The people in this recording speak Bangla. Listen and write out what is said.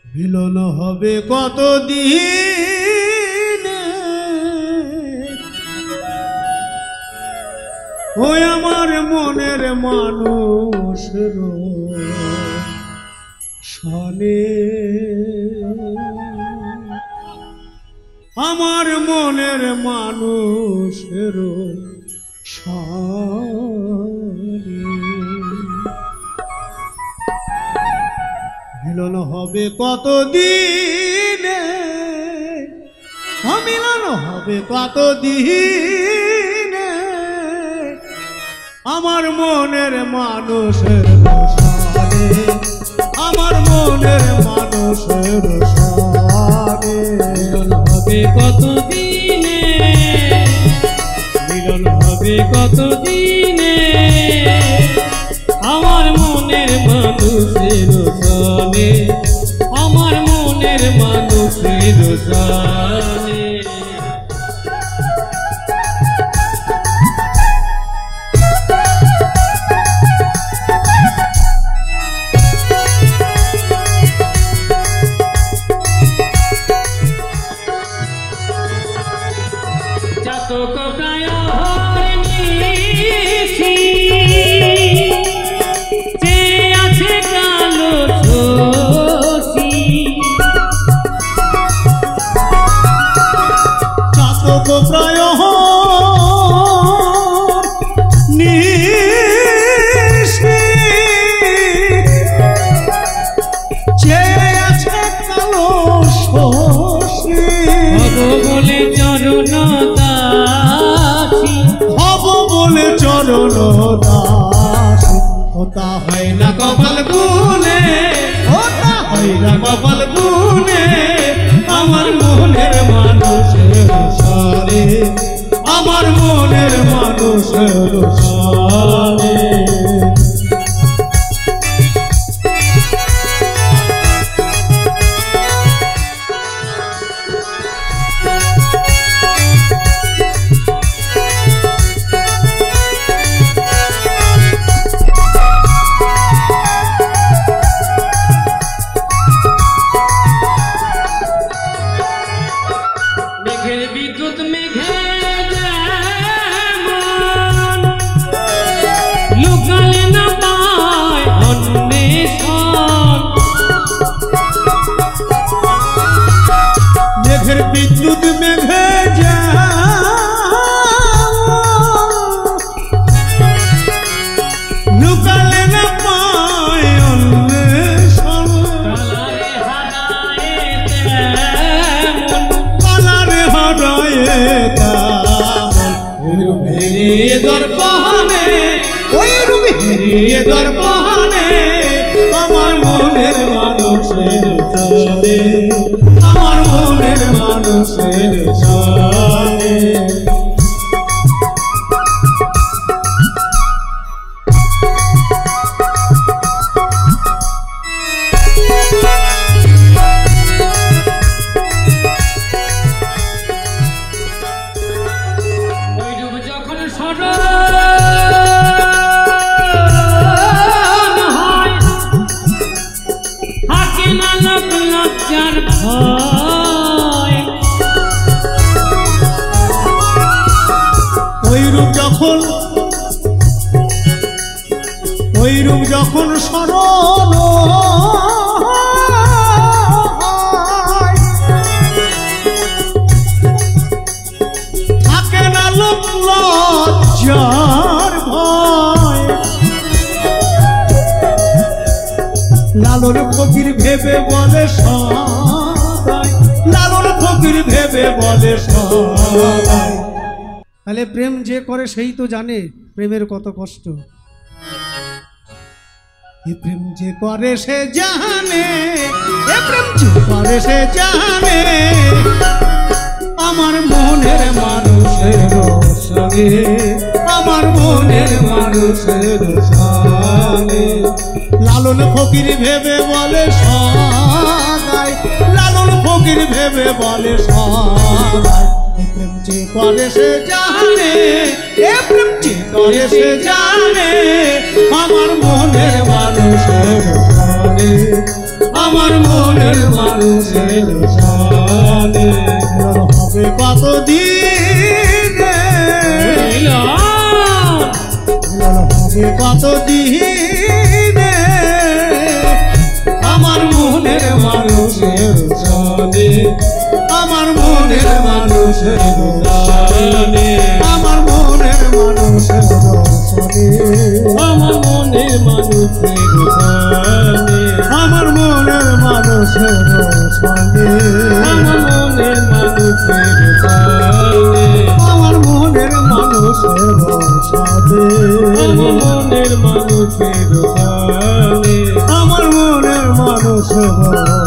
মিলন হবে কতদিন ওই আমার মনের মানুষের সনে আমার মনের মানুষের সনে মিলন হবে কতদিন মিলন হবে কতদিন আমার মনের মানুষের সনে আমার মনের মানুষের সনে মিলন হবে কতদিনে মিলন হবে কতদিনে আমার মনের মানুষের সনে আমার মনের মানুষের সনে होता है ना कपाल गुने होता है ना कपाल गुने আমার মনের মানুষের সনে আমার মনের মানুষের সনে বিদ্যুৎ মেঘে লুকালে না পায় অন্বেষণ কালারে হারায়ে ভেরিয়ে দর্পণে ওই রূপে ভেরিয়ে দর্পণে আমার মনের মানুষের সনে আমার মনের মানুষের সনে ওইরূপ যখন স্মরণ থাকে না লোক লজ্জার ভয় লালন ফকির ভেবে বলে সদাই লালন ফকির ভেবে বলে সদাই তাহলে প্রেম যে করে সেই তো জানে প্রেমের কত কষ্ট ये प्रेम जे करे से जाने ये प्रेम जे करे से जाने আমার মনের মানুষের সনে আমার মনের মানুষের সনে লালন ফকির ভেবে বলে সদাই লালন ফকির ভেবে বলে সদাই प्रेम जे करे से जाने ए प्रेम जे करे से जाने আমার মনের মানুষের সনে আমার মনের মানুষের সানে হবে কতদিনে হবে কতদিনে আমার মনের মানুষের সানে আমার মনের মানুষের সানে আমার মনের মানুষের আমার মনের মানুষের সানে আমার মনের মানুষের আমার মনের মানুষের সানে আমার মনের মানুষের আমার মনের মানুষের সানে আমার মনের মানুষের